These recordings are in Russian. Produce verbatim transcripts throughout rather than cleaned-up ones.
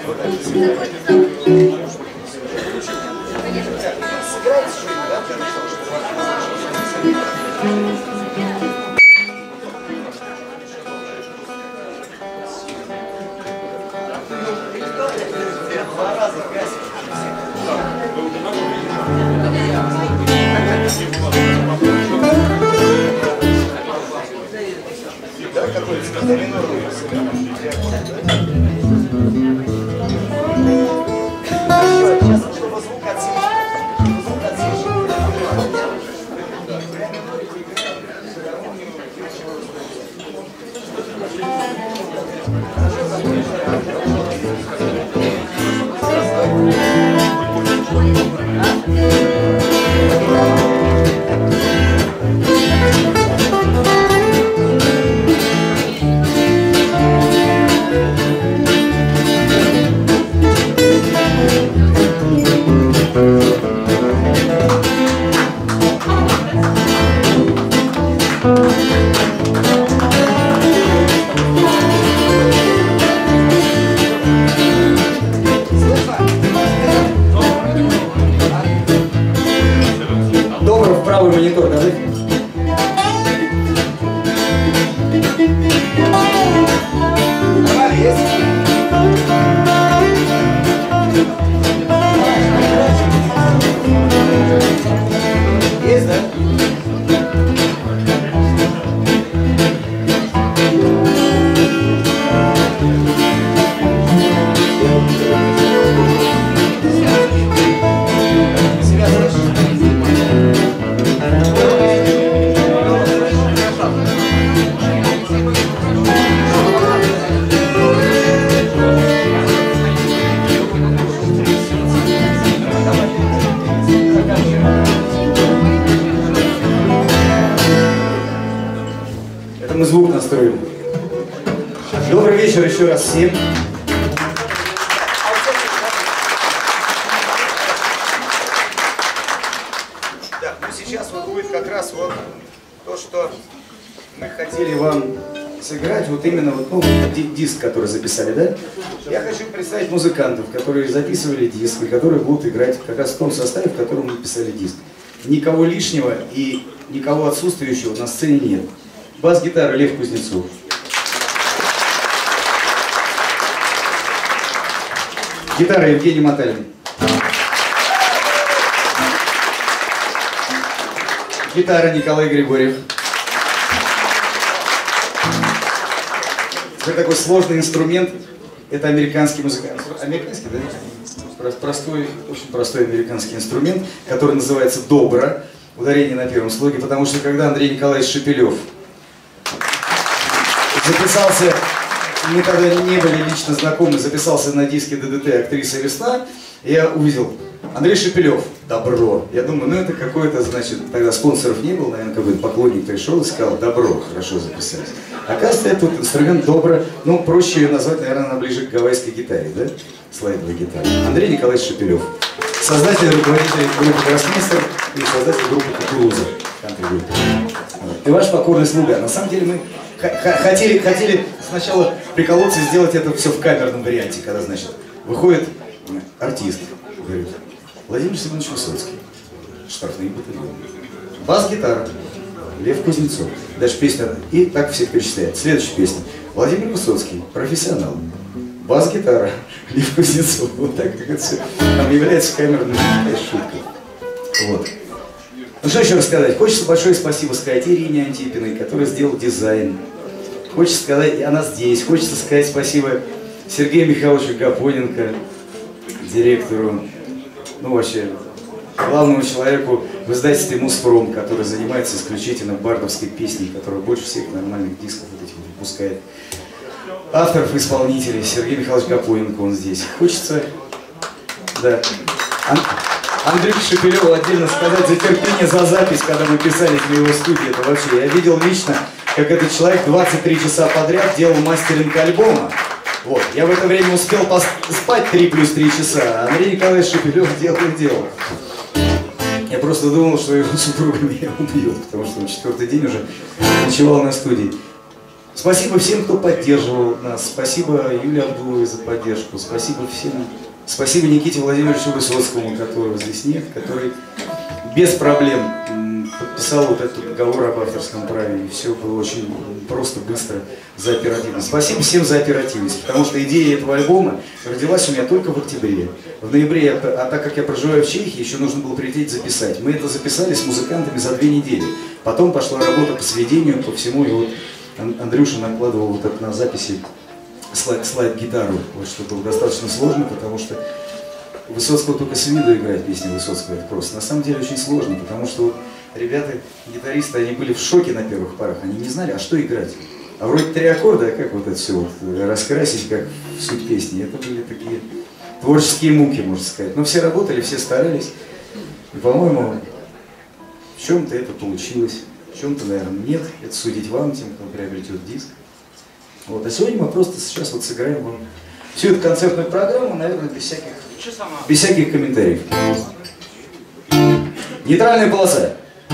Звук настроим. Добрый вечер еще раз всем. Да, ну сейчас вот будет как раз вот то, что мы хотели вам сыграть, вот именно вот, ну, диск, который записали, да? Я хочу представить музыкантов, которые записывали диск, и которые будут играть как раз в том составе, в котором мы писали диск. Никого лишнего и никого отсутствующего на сцене нет. Бас-гитара Лев Кузнецов. Гитара Евгений Моталин. Гитара Николай Григорьев. Это такой сложный инструмент. Это американский музыкант. Американский, да? Простой, очень простой американский инструмент, который называется добра. Ударение на первом слоге, потому что когда Андрей Николаевич Шепелев записался, мы тогда не были лично знакомы, записался на диске ДДТ «Актриса весна», я увидел Андрей Шепелев, добро. Я думаю, ну это какой-то, значит, тогда спонсоров не было, наверное, какой-то поклонник пришел и сказал, добро, хорошо записались. Оказывается, этот инструмент добро, ну проще ее назвать, наверное, она ближе к гавайской гитаре, да? Слайдовой гитаре. Андрей Николаевич Шепелев, создатель, руководитель группы «Гроссмейстер» и создатель группы «Кукуруза». И ваш покорный слуга. На самом деле мы хотели, хотели сначала приколоться и сделать это все в камерном варианте, когда, значит, выходит артист, говорит, Владимир Семенович Высоцкий, штрафные батальоны, бас-гитара, Лев Кузнецов, даже песня, и так всех перечисляет. Следующая песня, Владимир Высоцкий, профессионал, бас-гитара, Лев Кузнецов, вот так как это все там является камерной шуткой. Вот. Ну что еще рассказать? Хочется большое спасибо сказать Ирине Антипиной, которая сделала дизайн. Хочется сказать, она здесь. Хочется сказать спасибо Сергею Михайловичу Гапоненко, директору, ну вообще, главному человеку в издательстве Муспром, который занимается исключительно бардовской песней, которая больше всех нормальных дисков вот этих выпускает. Авторов и исполнителей Сергей Михайлович Гапоненко, он здесь. Хочется, да. Ан Андрюхе Шепелеву отдельно сказать за терпение, за запись, когда мы писались в его студии. Это вообще, я видел лично, как этот человек двадцать три часа подряд делал мастеринг альбома. Вот. Я в это время успел спать три плюс три часа, а Андрей Николаевич Шепелев делал и делал. Я просто думал, что его супруга меня убьет, потому что он четвертый день уже ночевал на студии. Спасибо всем, кто поддерживал нас. Спасибо Юлии Абдуловой за поддержку. Спасибо всем. Спасибо Никите Владимировичу Высоцкому, которого здесь нет, который без проблем подписал вот этот договор об авторском праве. И все было очень просто, быстро, за оперативность. Спасибо всем за оперативность, потому что идея этого альбома родилась у меня только в октябре. В ноябре, я, а так как я проживаю в Чехии, еще нужно было прилететь записать. Мы это записали с музыкантами за две недели. Потом пошла работа по сведению, по всему, и вот Андрюша накладывал вот это на записи слайд, слайд-гитару, вот, что было достаточно сложно, потому что Высоцкого только с виду играть песни Высоцкого, это просто. На самом деле очень сложно, потому что вот ребята, гитаристы, они были в шоке на первых парах, они не знали, а что играть. А вроде три аккорда, а как вот это все вот раскрасить, как в суть песни. Это были такие творческие муки, можно сказать. Но все работали, все старались. И, по-моему, в чем-то это получилось. В чем-то, наверное, нет. Это судить вам, тем, кто приобретет диск. Вот. А сегодня мы просто сейчас вот сыграем вам всю эту концертную программу, наверное, без всяких, без всяких комментариев. Нейтральная полоса.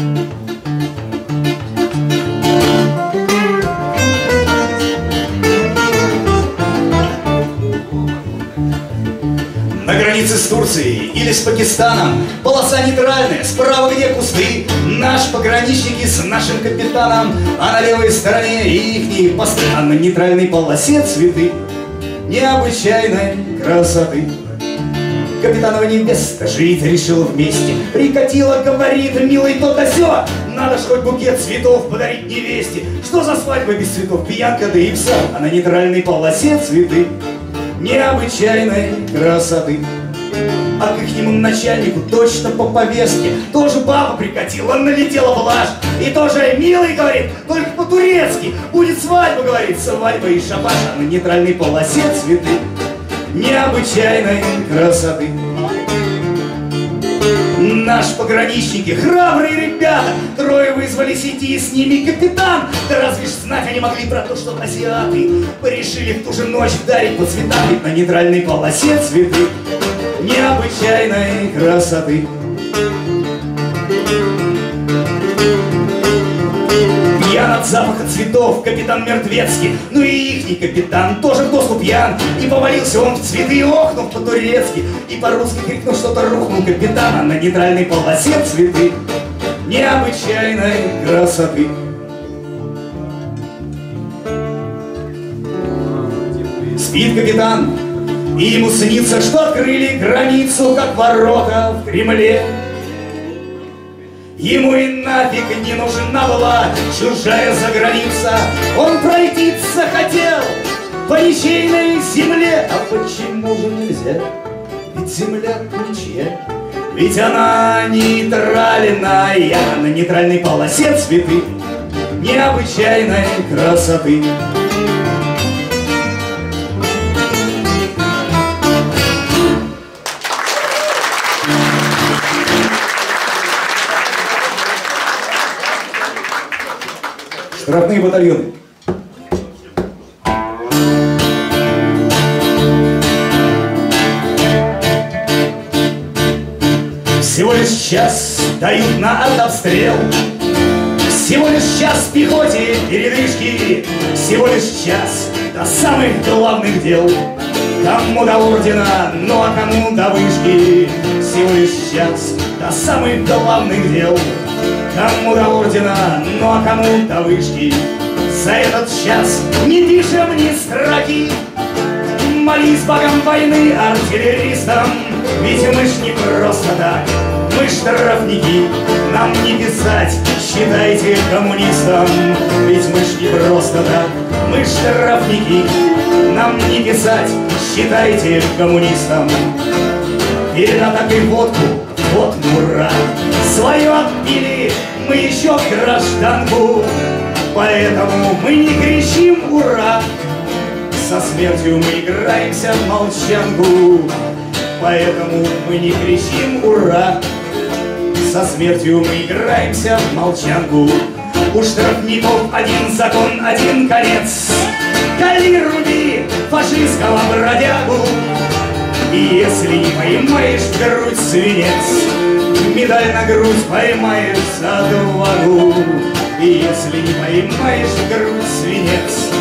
На границе с Турцией или с Пакистаном полоса нейтральная, справа где кусты. Наш пограничники с нашим капитаном, а на левой стороне ихние посты. А на нейтральной полосе цветы необычайной красоты. Капитанова невеста жить решила вместе. Прикатила, говорит, милый то да сё. Надо ж хоть букет цветов подарить невесте. Что за свадьба без цветов, пьянка да и пса. А на нейтральной полосе цветы необычайной красоты. А к ихнему начальнику точно по повестке тоже баба прикатила, налетела блажь. И тоже милый, говорит, только по-турецки. Будет свадьба, говорит, свадьба и шабаш. А на нейтральной полосе цветы необычайной красоты. Наши пограничники, храбрые ребята, трое вызвались идти, с ними капитан. Да разве ж знать они могли про то, что азиаты порешили в ту же ночь вдарить по цветам. Ведь на нейтральной полосе цветы необычайной красоты. Пьян от запаха цветов капитан Мертвецкий, ну и ихний капитан тоже в доску пьян. И повалился он в цветы, охнув по-турецки, и по-русски крикнув что-то, рухнул капитан. А на нейтральной полосе цветы необычайной красоты. Спит капитан, и ему снится, что открыли границу, как ворота в Кремле. Ему и нафиг не нужна была чужая заграница. Он пройтиться хотел по ничейной земле. А почему же нельзя? Ведь земля ничья. Ведь она нейтральная. На нейтральной полосе цветы необычайной красоты. Штрафные батальоны. Всего лишь час дают на артобстрел. Всего лишь час пехоте передышки. Всего лишь час до самых главных дел. Кому до ордена, ну а кому до вышки. Всего лишь час до самых главных дел. Кому до ордена, ну а кому до вышки. За этот час не пишем ни строки. Молись богам войны, артиллеристам. Ведь мы ж не просто так, мы штрафники. Нам не писать, считайте коммунистам. Ведь мы ж не просто так, мы штрафники. Нам не писать, считайте коммунистам. Перед атакой водку, вот мура. Свое отбили мы еще гражданку. Поэтому мы не кричим «Ура!», со смертью мы играемся в молчанку. Поэтому мы не кричим «Ура!», со смертью мы играемся в молчанку. У штрафников один закон, один конец. Кали, руби фашистского бродягу. И если не поймаешь в грудь свинец, медаль на грудь поймаешь за отвагу. И если не поймаешь в грудь свинец,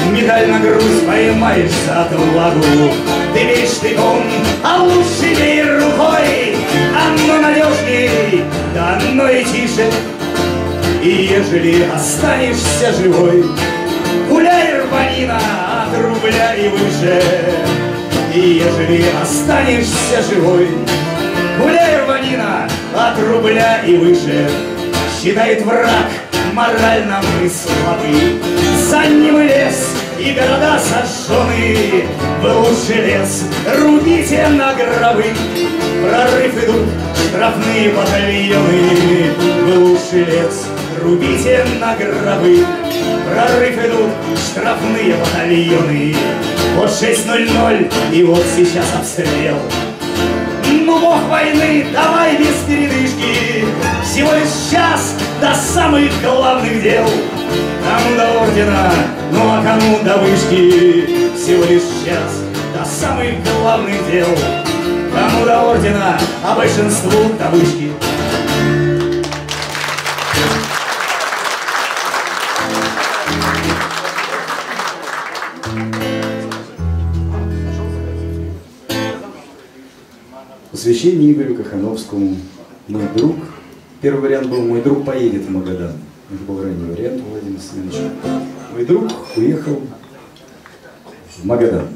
медаль на грудь поймаешь за отвагу. Ты веришь тыком, а лучше бей рукой. Оно надежней, да оно и тише. И ежели останешься живой, гуляй, рванина, от рубля и выше. И ежели останешься живой, гуляй, рванина, от рубля и выше. Считает враг, морально мы слабы. За ним и лес, и города сожжены. В лучший лес рубите на гробы. Прорыв идут штрафные батальоны. В лучший лес рубите на гробы. Прорыв идут штрафные батальоны. Вот шесть ноль ноль, и вот сейчас обстрел. Ну, бог войны, давай без передышки. Всего лишь час до самых главных дел. Кому до ордена, ну а кому до вышки. Всего лишь час до самых главных дел. Кому до ордена, а большинству до вышки. Посвящение Игорю Кохановскому. Мой друг. Первый вариант был «Мой друг поедет в Магадан». Это был ранний вариант у Владимира Семеновича. Мой друг уехал в Магадан.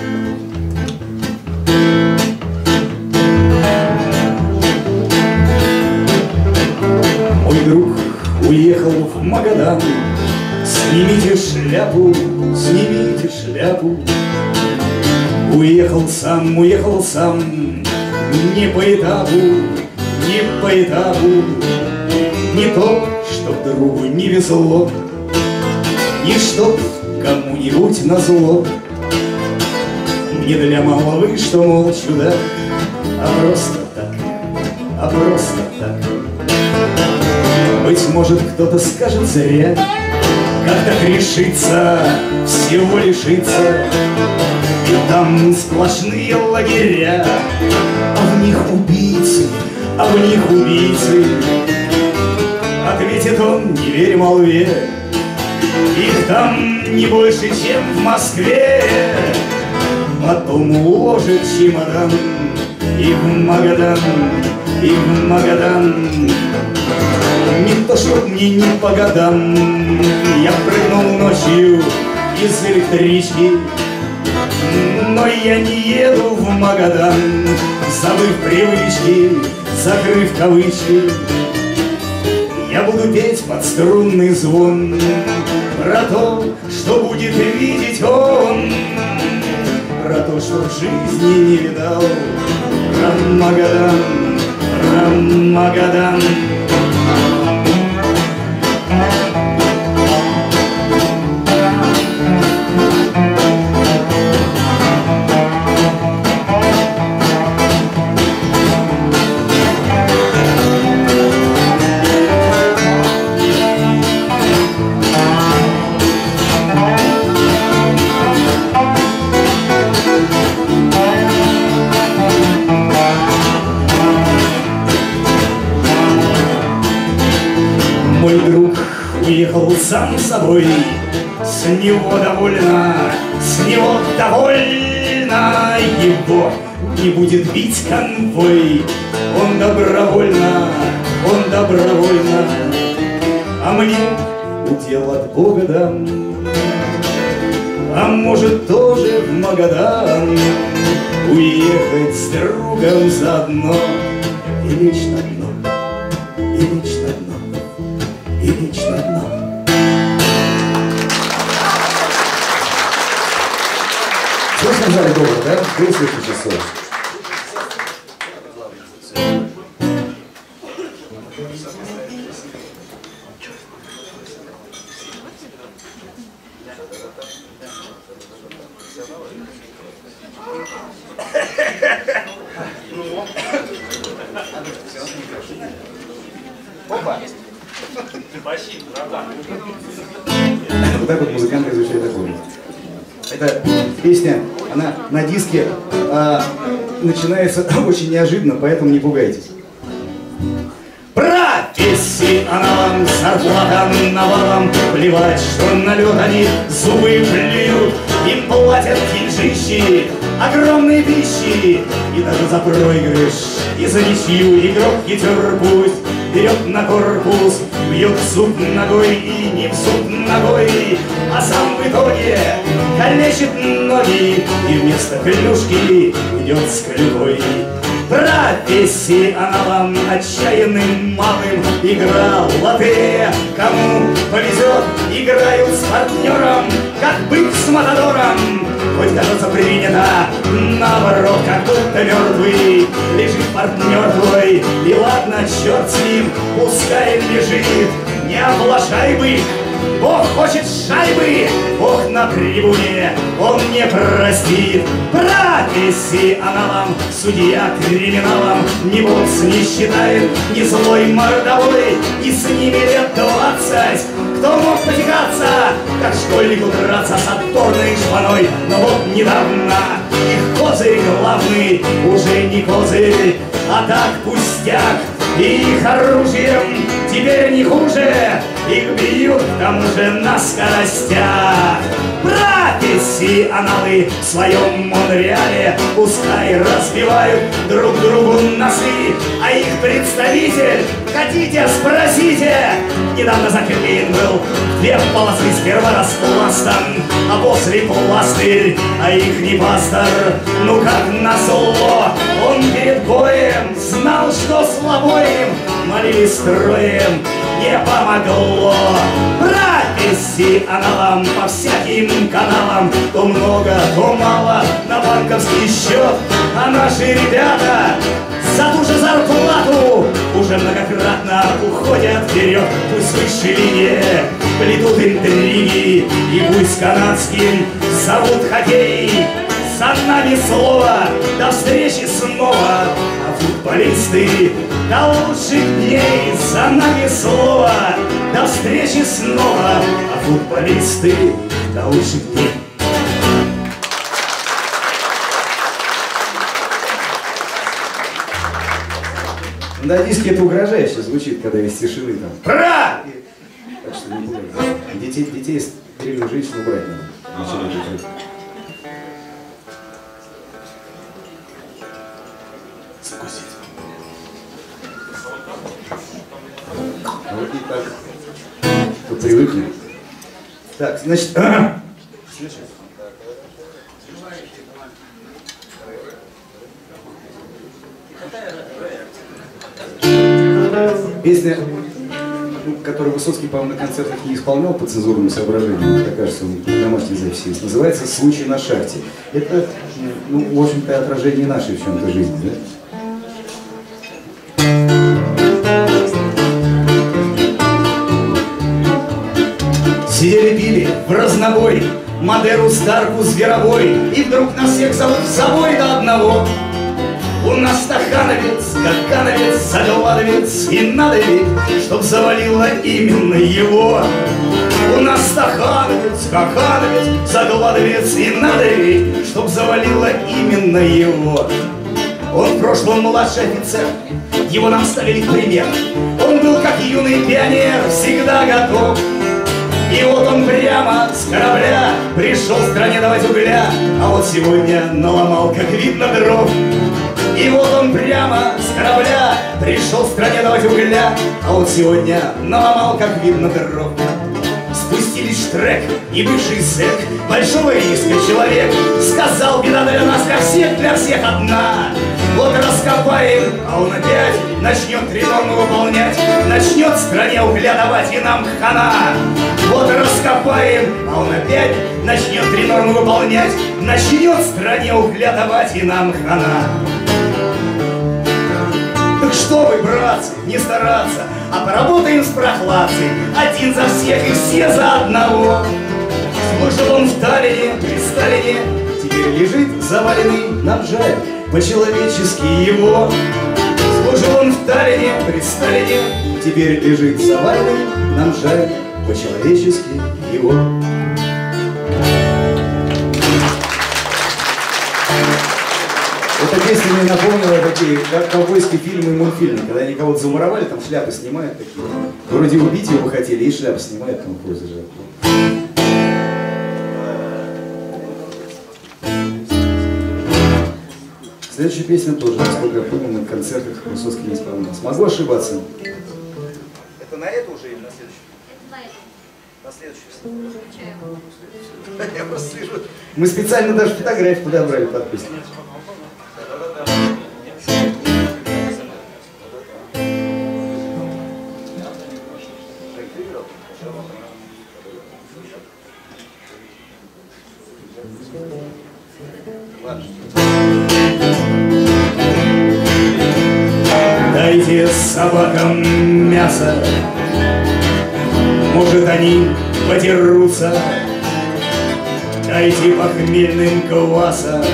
Мой друг уехал в Магадан. Снимите шляпу, снимите шляпу. Уехал сам, уехал сам. Не по этапу, не по этапу. Не то, чтоб другу не везло, не чтоб кому-нибудь назло. Не для малого, что, мол, чудак, а просто так, а просто так. Быть может, кто-то скажет зря, как так решиться, всего лишиться. И там сплошные лагеря, а в них убийцы, а в них убийцы. Ответит он, не верь молве, их там не больше, чем в Москве. Потом уложит чемодан и в Магадан, и в Магадан. Не то, чтоб мне не по годам, я прыгнул ночью из электрички. Но я не еду в Магадан, забыв привычки, закрыв кавычки. Я буду петь под струнный звон про то, что будет видеть он, про то, что в жизни не видал. Про Магадан, про Магадан. Мой друг уехал сам собой, с него довольно, с него довольно. Его не будет бить конвой, он добровольно, он добровольно. А мне удел от Бога дан, а может тоже в Магадан уехать с другом заодно. И лично дно, и лично дно. И лично дно. Что сказали добро, да? Выслушайте часов. Опа! Вот так вот музыканты изучают такое. Эта песня, она на диске а, начинается очень неожиданно, поэтому не пугайтесь. Профессионал! профессионалам зарплата навалом, плевать, что на лед они зубы плюют. Им платят деньжищи, огромные пищи, и даже за проигрыш, и за ничью игрок хитер пусть берет на корпус, бьет в зуб ногой и не в зуб ногой, а сам в итоге калечит ноги и вместо клюшки идет с клювой. Профессионалам, отчаянным малым игра лотерея. Кому повезет, играют с партнером, как бык с матадором. Хоть, кажется, принято наоборот, как будто мертвый лежит партнер твой. И ладно, черт с ним, пускай лежит, не оплошай бык. Бог хочет шайбы, Бог на трибуне, Он не простит. Профессионалам, судья криминалам, ни бокс не считает, ни злой мордовой, и с ними лет двадцать. Кто мог потягаться, как школьнику драться с отборной шпаной? Но вот недавно их козырь главный уже не козырь, а так пустяк. И их оружием теперь не хуже, их бьют к тому же на скоростях. Профессионалы в своем Монреале пускай разбивают друг другу носы, а их представитель, хотите, спросите, недавно заклеен был две полосы, сперва распластан, а после пластырь, а их не пастор, ну как назло, он перед боем знал, что слабо им, молились строем, не помогло. Профессионалам по всяким каналам то много, то мало на банковский счет, а наши ребята за ту же зарплату уже многократно уходят вперед. Пусть с высшей линии плетут интриги, и пусть канадским зовут хоккей. За нами слово, до встречи снова, а футболисты до лучших дней. За нами слово, до встречи снова, а футболисты до лучших дней. На диске это угрожающе звучит, когда из тишины там «Ра!» Так что не пугайтесь. Детей, детей стрельную женщину убрать надо. Закусить. А вот и так, кто привыкли. Так, значит, песня, ну, которую Высоцкий, по-моему, на концертах не исполнял по цензурным соображениям, мне кажется, он на домашней записи, называется «Случай на шахте». Это, ну, в общем-то, отражение нашей в чем-то жизни, да? Сидели, пили в разнобой Мадеру, Старку, Зверовой, и вдруг нас всех зовут в забой до одного. У нас стахановец, какановец, загладовец, и надо ведь, чтоб завалило именно его. У нас стахановец, какановец, загладовец, и надо ведь, чтоб завалило именно его. Он в прошлом младший офицер, его нам ставили в пример. Он был как юный пионер, всегда готов. И вот он прямо с корабля пришел в стране давать угля, а вот сегодня наломал, как видно, дров. И вот он прямо с корабля пришел в стране давать угля, а вот сегодня наломал, как видно, дров. Спустились в штрек, и бывший зэк большого риска человек сказал: беда для нас, для всех, для всех одна. Вот раскопаем, а он опять начнет три нормы выполнять, начнет в стране угля давать, и нам хана. Вот раскопаем, а он опять начнет три нормы выполнять, начнет в стране угля давать, и нам хана. Так что вы, братцы, не стараться, а поработаем с прохладцей, один за всех и все за одного. Служил он в Таллине, при Сталине, теперь лежит заваленный, нам жаль, по-человечески его. Служил он в Таллине, при Сталине, теперь лежит заваленный, нам жаль, по-человечески его. Эта песня мне напомнила такие, как ковбойские фильмы и мультфильмы, когда они кого-то замуровали, там шляпы снимают такие. Вроде убить его хотели, и шляпы снимают, там хуй зажал. Следующая песня тоже, насколько я помню, на концертах Высоцкий не исполнялся. Могу ошибаться? Это на эту уже или на следующую? На следующую. Я просто слежу. Мы специально даже фотографии подобрали под песню. Дайте собакам мясо, может они подерутся. Дайте похмельным кваса,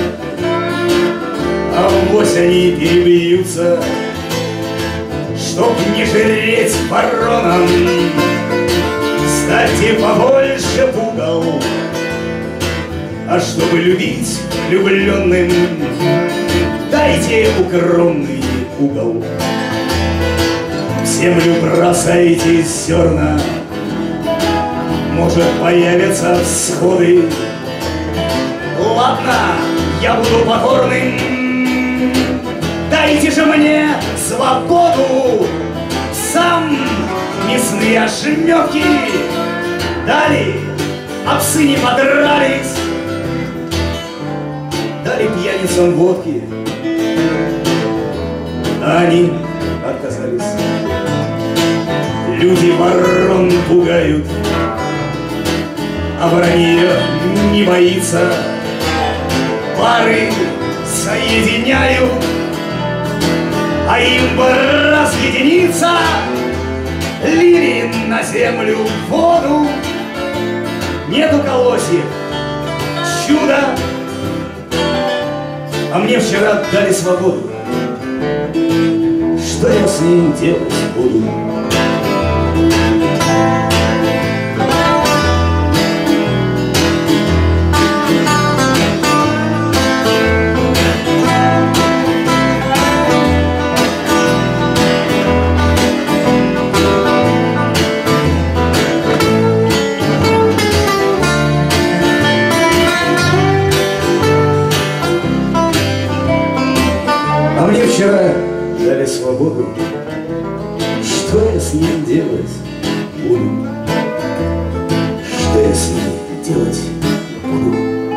авось они перебьются. Чтоб не жреть вороном, ставьте побольше пугал. А чтобы любить влюбленным, дайте укромный угол. В землю бросайте зерна, может появятся всходы. Ладно, я буду покорным, дайте же мне свободу. Сам мясные ошметки дали, а псы не подрались. Дали пьяницам водки, они отказались. Люди ворон пугают, а вранье не боится. Пары соединяют, а им бы разъединиться. Лили на землю воду, нету колосьев, чудо. А мне вчера дали свободу, что я с ним делать буду? А мне вчера дали свободу, что я с ним делать буду? Что я с ним делать буду?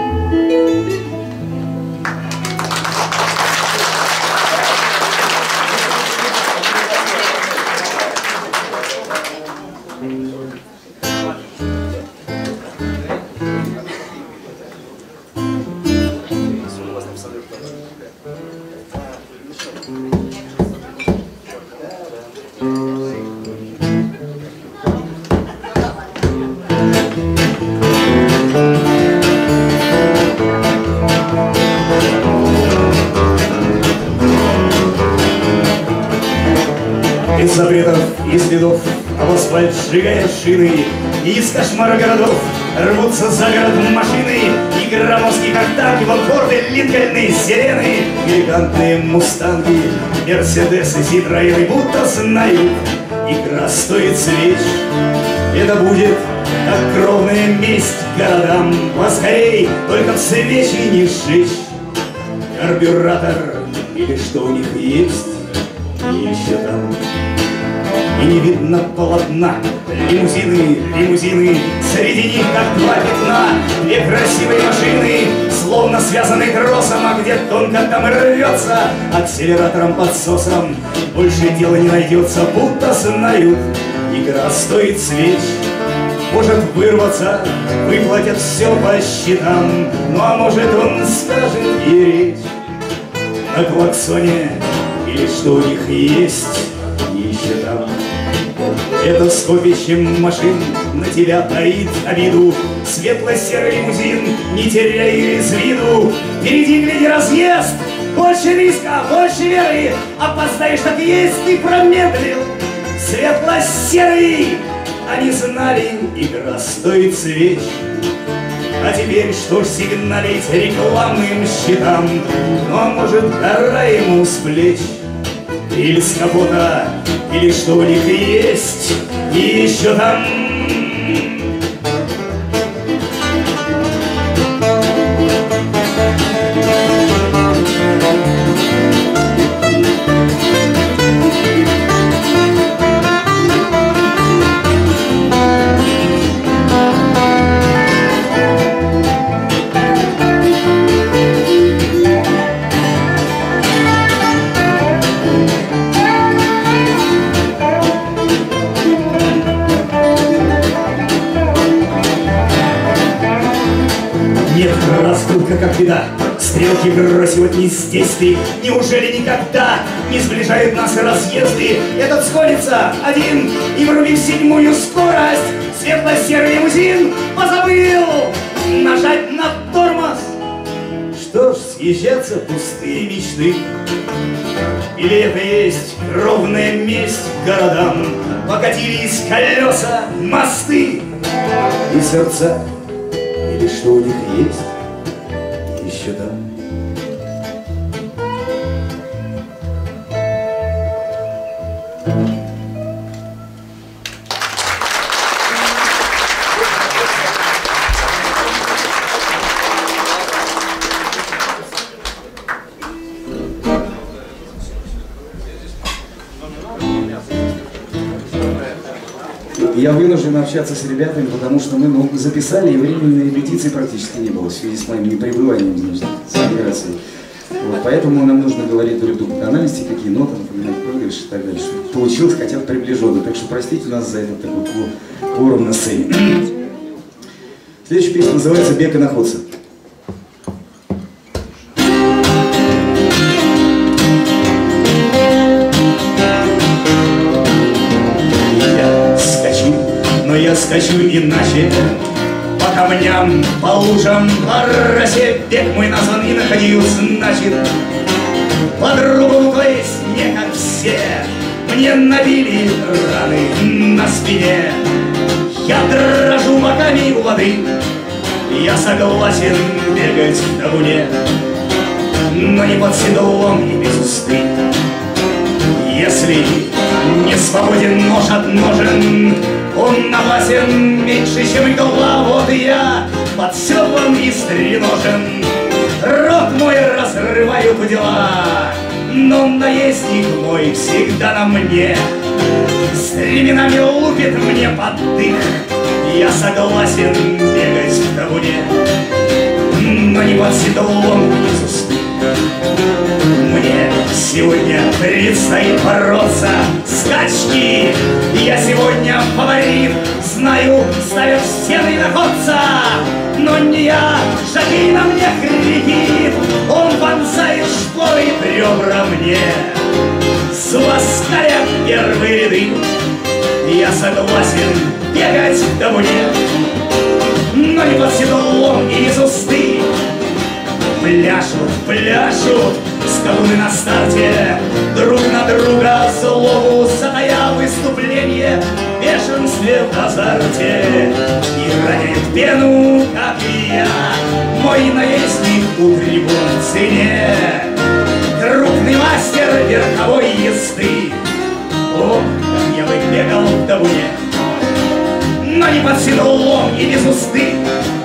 Из запретов и следов, а в асфальт сжигая шины, и из кошмара городов рвутся за город машины. И громоздкие как танки, Ванфорды, Линкольны, сирены, элегантные мустанги, мерседесы, ситроены будто знают, игра стоит свеч. Это будет как кровная месть городам. Поскорей, только в свечи не сжечь. Карбюратор или что у них есть еще там. И не видно полотна. Лимузины, лимузины, среди них как два пятна. Две красивые машины, словно связаны кроссом, а где тонко там рвется акселератором подсосом. Больше дела не найдется, будто знают, игра стоит свеч. Может вырваться, выплатят все по счетам. Ну а может он скажет и речь на клаксоне или что у них есть еще там. Это скопище машин на тебя таит обиду. Светло-серый лимузин, не теряй из виду. Впереди, гляди, разъезд, больше риска, больше веры. Опоздаешь, так есть, ты промедлил. Светло-серый, они знали, игра стоит свеч. А теперь что ж сигналить рекламным щитам? Ну а может может, гора ему с плеч, или с капота, или что у них есть, и еще там. Раскрутка как беда, стрелки бросивать не здесь ты. Неужели никогда не сближают нас разъезды? Этот сходится один и врубив седьмую скорость. Светло-серый лимузин позабыл нажать на тормоз. Что ж, съезжаться пустые мечты, или это есть кровная месть городам? Покатились колеса, мосты и сердца, или что у них есть еще там. Я вынужден общаться с ребятами, потому что мы ну, записали, и времени на репетиции практически не было в связи с моим непребыванием, значит, с эмиграцией. Вот, поэтому нам нужно говорить друг другу тональности, какие ноты, напоминать проигрыш и так далее, чтобы получилось хотя бы приближенно. Так что простите нас за этот такой кворум на сцене. Следующая песня называется «Бег и находца». Я скачу иначе, по камням, по лужам, по росе. Бег мой назван и находил, значит, по-другому, то есть не как все. Мне набили раны на спине, я дрожу боками у воды. Я согласен бегать в табуне, но не под седлом и без узды. Если не свободен нож от ножен, он опасен меньше, чем игла. Вот я под седлом и стреножен, рот мой разрывают дела, но наездник мой всегда на мне, стременами лупит мне под дых. Я согласен бегать в табуне, но не под седлом и без узды. Мне сегодня предстоит бороться скачки. Я сегодня фаворит, знаю, ставят стены находца. Но не я, жокей на мне кричит, он вонзает шпоры в ребра мне, слаская первые ряды. Я согласен бегать в табуне, но не под седлом и без узды. Пляшут, пляшут скакуны на старте, друг на друга злобу затая выступление в бешенстве, в азарте. И роняет пену, как и я, мой наездник у трибун в цене. Крупный мастер верховой езды, ох, как я бы бегал в табуне, но не под седлом и без узды.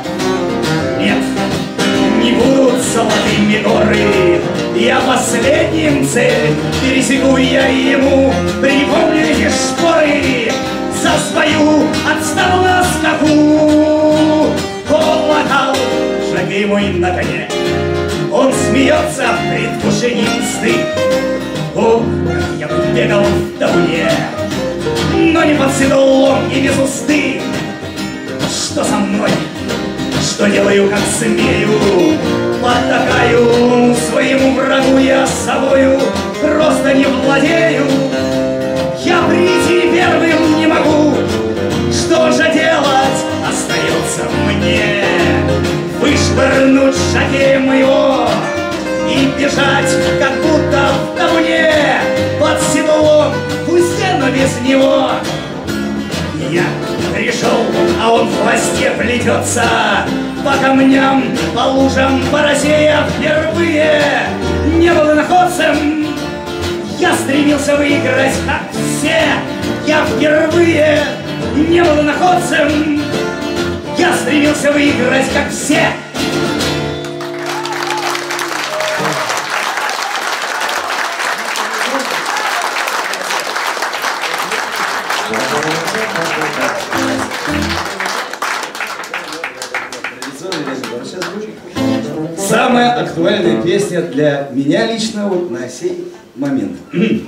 Нет, не будут золотыми горы, я последним цель пересеку я ему. Припомню эти шпоры, за свою отстану на скаку. Колокол, жокей мой на коне, он смеется в предвкушении мсты. Ох, как я бы бегал в табуне, но не под седлом и без узды. Что со мной? Что делаю, как смею? Потакаю своему врагу я собою, просто не владею. Я прийти первым не могу, что же делать остается мне? Вышвырнуть жокея моего и бежать, как будто в табуне, под седлом, пусть но без него. Я пришел, а он в хвосте плетется, по камням, по лужам, по росе я впервые не был стремился выиграть, как все. Я впервые не был иноходцем. Я стремился выиграть, как все. Самая актуальная песня для меня лично вот на сей момент.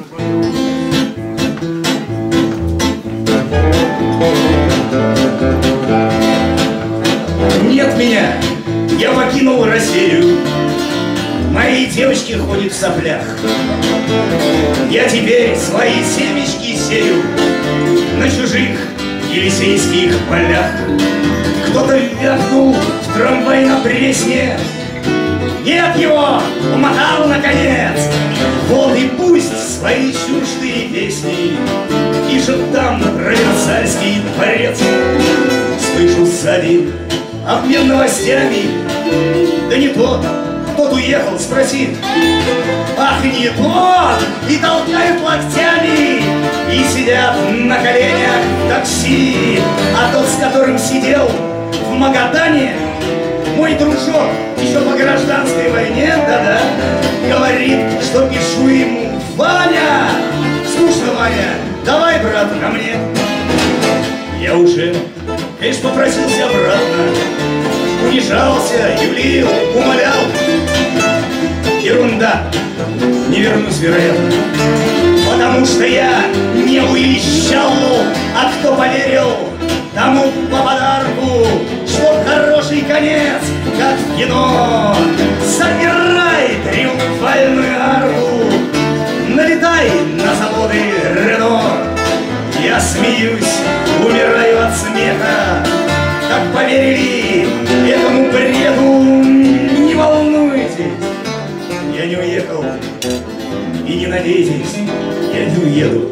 Нет меня, я покинул Россию. Мои девочки ходят в соплях. Я теперь свои семечки сею на чужих елисейских полях. Кто-то вякнул в трамвай на Пресне. Нет его, умотал наконец. Вот и пусть свои чуждые песни пишет там Проверсальский дворец. Слышу сзади обмен новостями. Да не тот, тот уехал, спросит. Ах, не тот! И толкают локтями. И сидят на коленях в такси. А тот, с которым сидел в Магадане, мой дружок, еще по гражданской войне, да-да, говорит, что пишу ему: Ваня, скучно, Ваня, давай, брат, ко мне. Я уже, конечно, попросился обратно, унижался, юлил, умолял. Ерунда, не вернусь, вероятно, потому что я не уезжал. А кто поверил, тому по подарку, что хороший конец, как в кино. Собирай триумфальную арку, налетай на заводы Рено. Я смеюсь, умираю от смеха, как поверили этому бреду. Не волнуйтесь, я не уехал, и не надейтесь, я не уеду.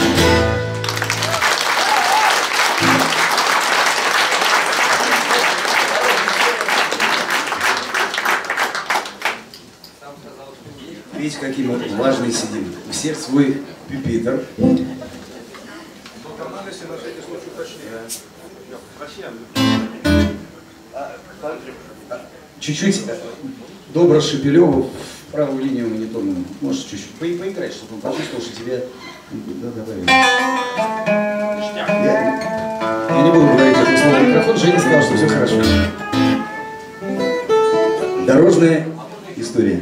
Видите, какие мы важные сидим. У всех свой пюпитр. Чуть-чуть Добро Шепелеву в правую линию мониторную. Можешь чуть-чуть по поиграть, чтобы он почувствовал, что тебе... Да, давай. Я, я не буду говорить это слово в микрофон. Женя сказал, что все хорошо. Дорожная история.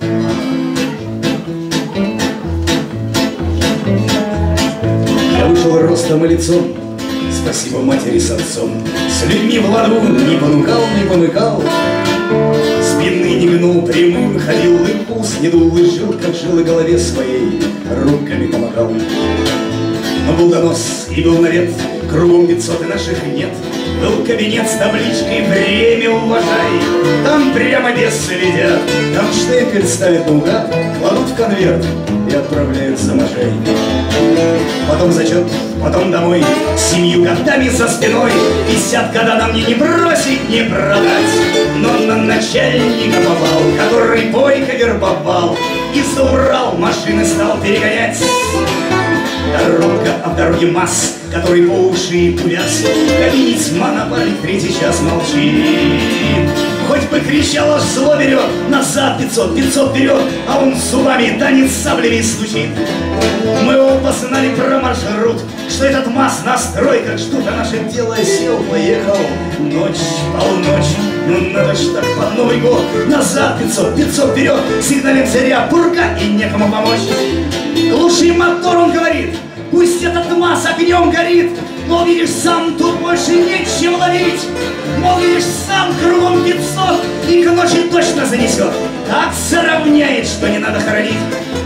Я вышел ростом и лицом, спасибо матери с отцом. С людьми в ладу не понукал, не помыкал. Спины не гнул прямым, ходил импульс, не дул и жил, как жил и голове своей руками помогал. Но был донос и был навет, кругом пятьсот и наших нет. Был кабинет с табличкой «Время уважай». Там прямо без следят, там штемпель ставят наугад, кладут в конверт и отправляют за Можай. Потом зачет, потом домой, семью годами за спиной. Пятьдесят года на мне не бросить, не продать. Но на начальника попал, который бойко вербовал, и за Урал машины стал перегонять. Дорога, а в дороге масс, который по уши увяз. В кабине тьма на паре третий час молчит. Хоть бы кричал, аж зло берет. Назад пятьсот, пятьсот вперед, а он зубами танец саблями стучит. Мы оба знали про маршрут, что этот масс на стройках ждут. А наше дело сел, поехал. Ночь, полночь, ну надо ж так под Новый год. Назад пятьсот, пятьсот вперед, сигналим зря, пурга и некому помочь. Глуши мотор, он говорит, пусть этот масс огнем горит. Мол, видишь, сам тут больше нечем ловить. Мол, видишь, сам кругом пятьсот, и к ночи точно занесет. Так сравняет, что не надо хоронить.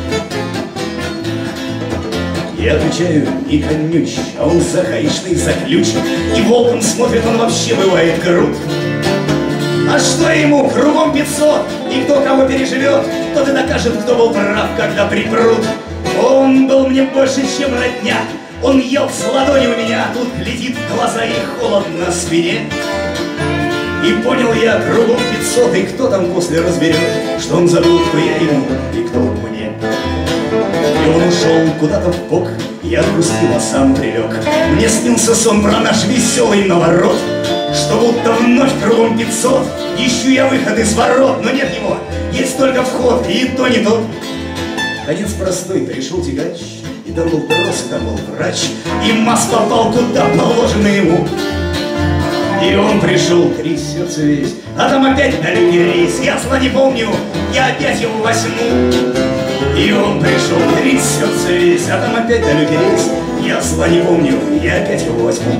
Я отвечаю, не конюч, а он за гаишный, за ключ. И волком смотрит, он вообще бывает крут. А что ему, кругом пятьсот, и кто кого переживет, тот и докажет, кто был прав, когда припрут. Он был мне больше, чем родня. Он ел с ладони у меня, тут глядит в глаза и холод на спине. И понял я, кругом пятьсот, и кто там после разберет, что он забыл, кто я ему и кто он мне. И он ушел куда-то в бок, я отпустил, а сам прилег. Мне снился сон про наш веселый наворот, что будто вновь кругом пятьсот. Ищу я выход из ворот, но нет его, есть только вход, и то не тот. Конец простой, пришел тягач, и там был трос, и там был врач, и Мас попал куда положено ему. И он пришел, трясется весь, а там опять далекий рейс. Я зла не помню, я опять его возьму. И он пришел, трясется весь, а там опять далекий рейс. Я зла не помню, я опять его возьму.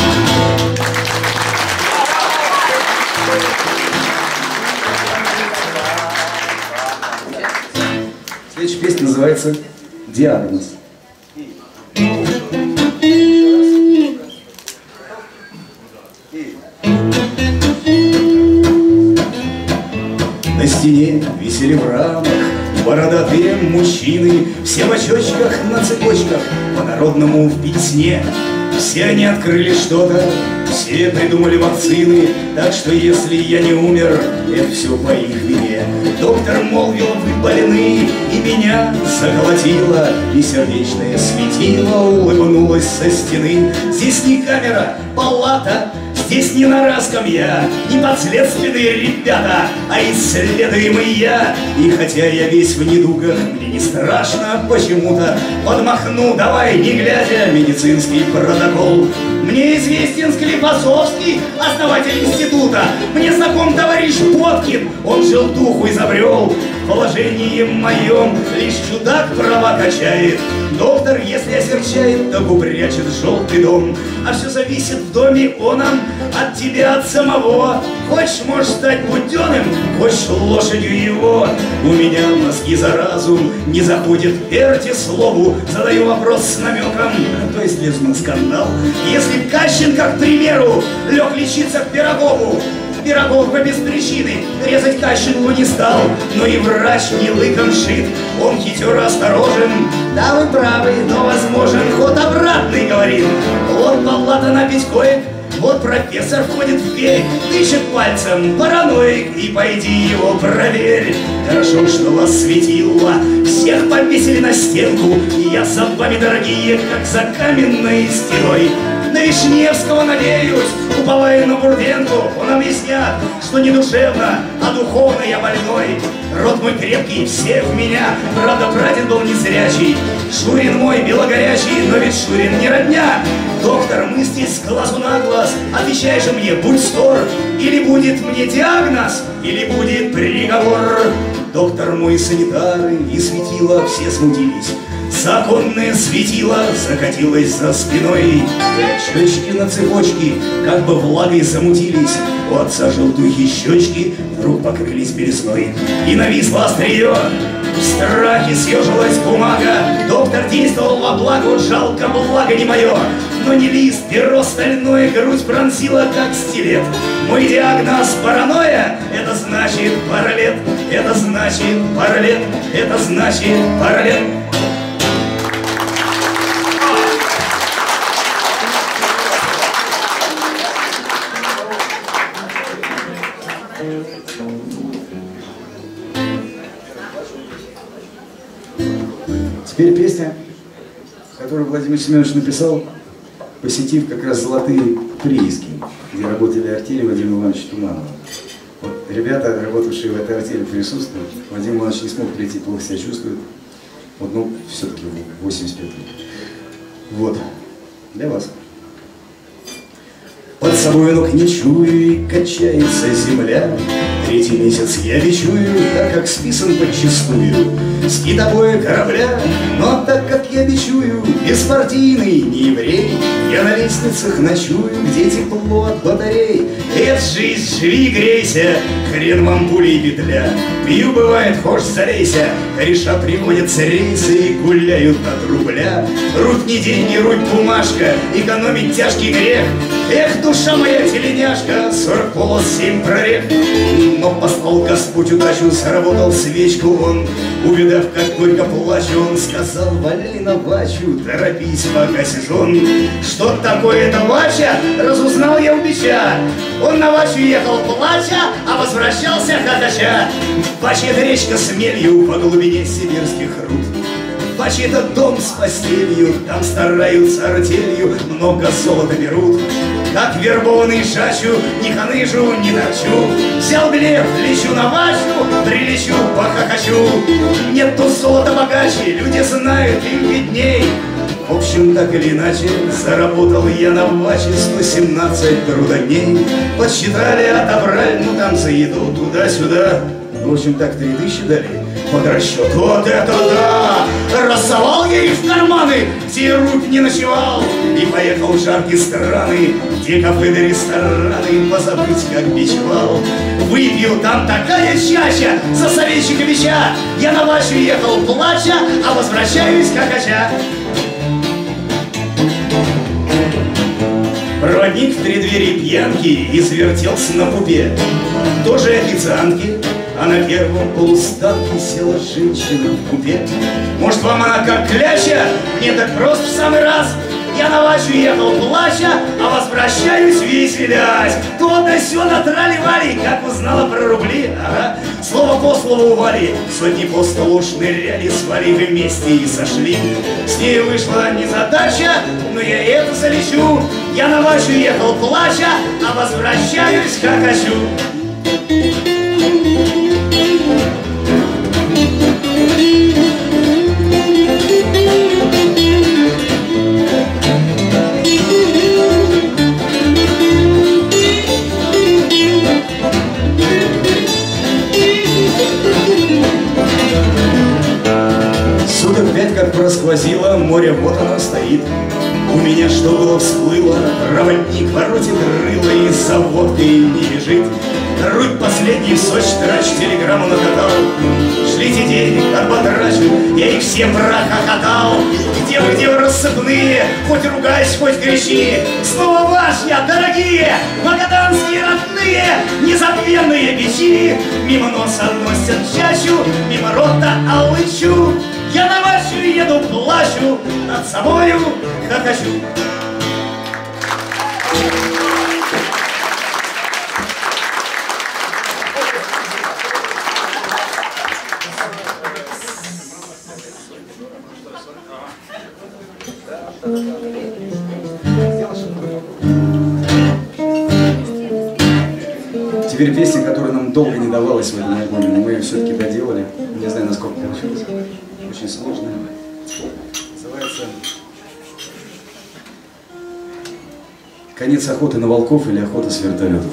Следующая песня называется «Диагноз». На стене висели в рамах бородатые мужчины, все в очочках на цепочках, по-народному в песне. Все они открыли что-то, все придумали вакцины, так что если я не умер, это все по их вине. Доктор молвил, вы больны, и меня заколотило, и сердечное светило улыбнулось со стены. Здесь не камера, палата, здесь не нора скамья, не подследственные ребята, а исследуемый я. И хотя я весь в недугах, мне не страшно почему-то. Подмахну, давай, не глядя, медицинский протокол. Мне известен Склифосовский, основатель института. Мне знаком товарищ Боткин, он жил духу изобрел. В положении моем лишь чудак права качает. Доктор, если осерчает, так упрячет желтый дом. А все зависит в доме оном от тебя, от самого. Хочешь, можешь стать буденным, хочешь лошадью его. У меня мозги за разум не заходит, верьте слову. Задаю вопрос с намеком, то есть лезу на скандал. Если б Кащенко, к примеру, лег лечиться к Пирогову, Пирогов бы без причины резать Кащенку не стал. Но и врач не лыком шит, он хитер осторожен. Да, вы правы, но возможен ход обратный, говорит. Вот палата на пять коек, вот профессор входит в дверь, тычет пальцем параноик, и пойди его проверь. Хорошо, что вас светило, всех повесили на стенку, и я за вами, дорогие, как за каменной стеной. На Вишневского надеюсь, уповая на Бурденку, он объяснят, что не душевно, а духовно я больной. Род мой крепкий, все в меня, правда, прадед был незрячий. Шурин мой белогорячий, но ведь Шурин не родня. Доктор, мы здесь с глазу на глаз, отвечай же мне, будь стор, или будет мне диагноз, или будет приговор. Доктор мой, санитары и светила все смутились. Законное светило закатилось за спиной. Щечки на цепочке как бы влагой замутились. У отца желтухи щечки вдруг покрылись белесной. И нависло острие, в страхе съежилась бумага. Доктор действовал во благо, жалко, благо не мое. Но не лист, перо стальное, грудь пронзила как стилет. Мой диагноз паранойя, это значит паралет. Это значит паралет, это значит паралет. Теперь песня, которую Владимир Семенович написал, посетив как раз золотые прииски, где работали артели Владимира Ивановича Туманова. Вот ребята, работавшие в этой артели, присутствуют. Владимир Иванович не смог прийти, плохо себя чувствует. Вот, ну, все-таки восемьдесят пять лет. Вот, для вас. Под собой ног не чую, и качается земля. Третий месяц я бичую, так как списан подчистую с китобоя корабля. Но так как я бичую, беспартийный не еврей, я на лестницах ночую, где тепло от батарей. Эх, жизнь, живи, грейся, хрен вам пулей петля. Пью, бывает, хошь, залейся, кореша приводятся рейсы и гуляют от рубля. Руть не деньги, руть бумажка, экономить тяжкий грех. Эх, душа моя теленяшка, сорок полос, семь прорех. Но послал Господь удачу, заработал свечку он. Увидав, как горько плачу, он сказал: валяй на вачу, торопись, пока сижон. Что такое это вача? Разузнал я у бича. Он на вачу ехал плача, а возвращался хохоча. Вача — это речка с мелью по глубине сибирских руд. плаче этот дом с постелью, там стараются артелью, много золота берут. Как вербованный шачу, не ханыжу, не торчу. Взял билет, лечу на вачу, прилечу, похохочу. Нету золота богаче, люди знают, им видней. В общем, так или иначе, заработал я на ваче сто семнадцать трудодней. Подсчитали, отобрали, ну там за еду, туда-сюда. В общем, так три тысячи дали под расчет. Вот это да! Рассовал я их в карманы, где рук не ночевал. И поехал в жаркие страны, где кафе да рестораны, позабыть, как бичевал. Выпил там такая чаща за Советчиковича. Я на вачу ехал плача, а возвращаюсь хохоча. Проводник в преддверии пьянки извертелся на пупе. Тоже официантки, а на первом полустанке села женщина в купе. Может, вам она как кляча? Мне так просто в самый раз. Я на вачу ехал плача, а возвращаюсь веселясь. То да сё натрали-вали, как узнала про рубли. Ага. Слово по слову Вали, сотни по столу шныряли, свали вместе и сошли. С ней вышла незадача, но я это залечу. Я на вачу ехал плача, а возвращаюсь хохочу. Суток пять как просквозило, море вот оно стоит. У меня что было всплыло, проводник воротит рыло и за водкой не бежит. Руль последний в Сочи трачу, телеграмму накатал. Шлите денег, как потрачу, я их всем прохохотал. Где вы, где вы рассыпные, хоть ругайся, хоть кричи. Снова ваш я, дорогие, магаданские родные, незабвенные бичи. Мимо носа носят чащу, мимо рота алычу. Я на вачу еду, плачу, над собою хохочу. Теперь песня, которая нам долго не давалась в этом альбоме, но мы ее все-таки доделали. Не знаю, насколько получилось. Очень сложная. Называется «Конец охоты на волков» или «Охота с вертолетов».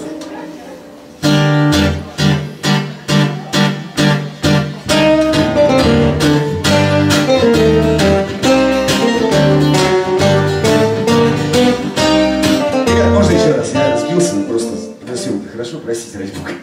Можно еще раз? Я разбился, но просто просил. Хорошо, простите, ради бога.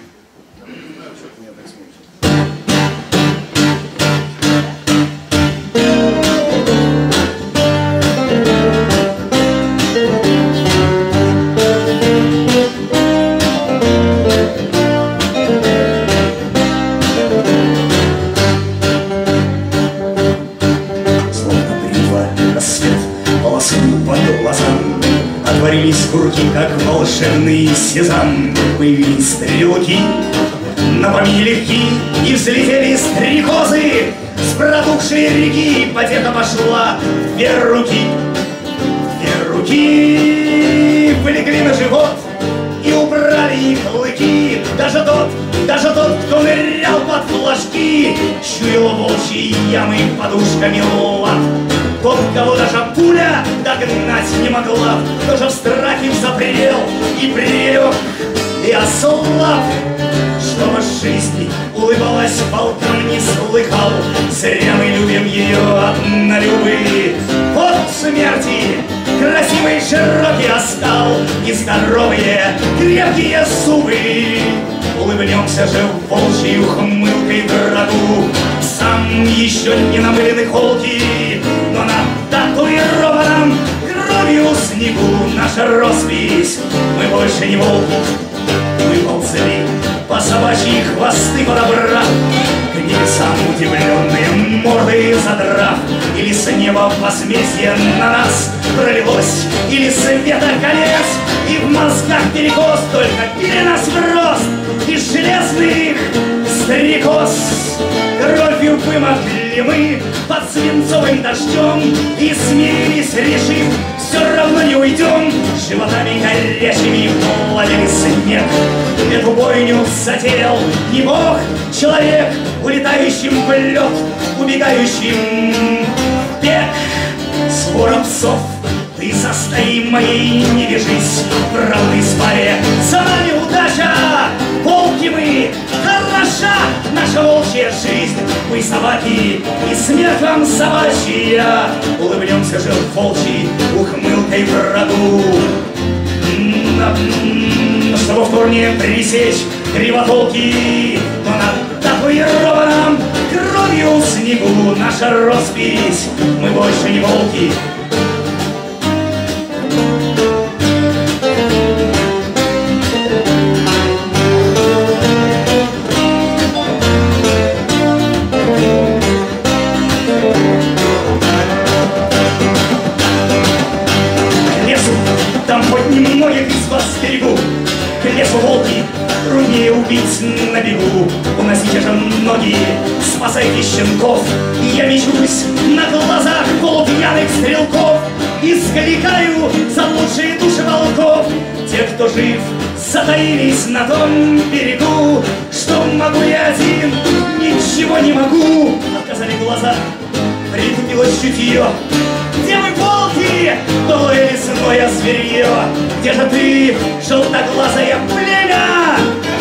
Отворились курки, как волшебный сезам. Появились стрелки, напомни легки, и взлетели стрекозы с протухшей реки. Потеха пошла вверх руки, вверх руки полегли на живот и убрали их клыки. Даже тот, даже тот, кто нырял под флажки, чуял волчьи ямы подушками лап. Тот, кого даже пуля догнать не могла, тоже в страхе запрел и прилег, и ослаб. Что в жизни улыбалась волкам, не слыхал. Зря мы любим ее однолюбы. Вот смерти красивый широкий остал и здоровые крепкие зубы. Улыбнемся же волчьей ухмылкой врагу. Сам еще не намылены холки, но на татуированном кровью снегу наша роспись. Мы больше не волки, мы ползли по собачьи хвосты подобрав, к небесам удивленные морды задрав. Или с неба возмездие на нас пролилось, или света конец, и в мозгах перекос. Только били нас в рост из железных стрекоз, кровью вымокли замерзли мы под свинцовым дождем и смирились, решив, все равно не уйдем. Животами горячими плавили снег. Эту бойню затеял не бог, человек, улетающим в лед, убегающим в бег. Свора псов, ты со стаей моей не вяжись в равной споре. За нами удача, волки мы, хороша наша волчья жизнь. Мы собаки, и смерть вам собачья. Улыбнемся же волчьей ухмылкой врагу, чтобы в корне пресечь кривотолки. Но над татуированным кровью снегу наша роспись. Мы больше не волки. К лесу волки, труднее убить на бегу. Уносите же ноги, спасайте щенков. Я мечусь на глазах полупьяных стрелков и скликаю заблудшие души волков. Те, кто жив, затаились на том берегу. Что могу я один, ничего не могу. Отказали глаза, притупилось чутье. Где вы, волки, былое лесное зверье? Где же ты, желтоглазое племя